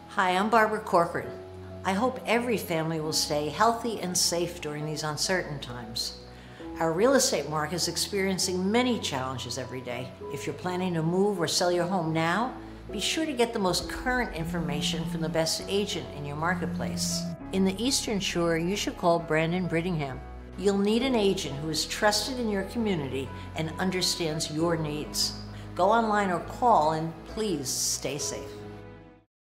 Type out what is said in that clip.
Hi, I'm Barbara Corcoran. I hope every family will stay healthy and safe during these uncertain times. Our real estate market is experiencing many challenges every day. If you're planning to move or sell your home now, be sure to get the most current information from the best agent in your marketplace. In the Eastern Shore, you should call Brandon Brittingham. You'll need an agent who is trusted in your community and understands your needs. Go online or call, and please stay safe.